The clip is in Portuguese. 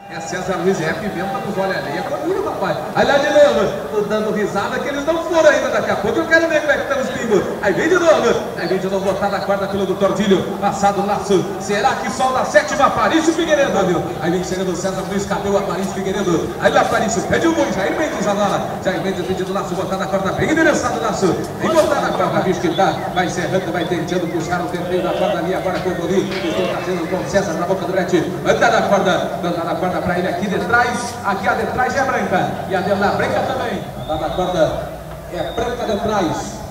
É César Luiz e é pimenta nos olhos ali. É comigo, rapaz. Aí lá de novo, tô dando risada que eles não foram ainda. Daqui a pouco eu quero ver como é que estão os pingos. Aí vem de novo, botada a quarta pelo do Tordilho. Passado o laço. Será que solta a sétima? Aparício Figueiredo, viu? Aí vem chegando o César Luiz, cadê o Aparício Figueiredo? Aí lá Aparício, pede o muito. Jair Mendes agora. Jair Mendes pedindo o laço, botada a quarta, bem endereçado o laço. Vem botada a quarta, bicho que tá. Vai serrando, vai tentando puxar o tempeiro da corda ali. Agora com o Goli. Estou trazendo com o César na boca do Brete. Anda na corda pra ele aqui de trás. Aqui a de trás é branca. E a de lá branca também. A da corda é branca de trás.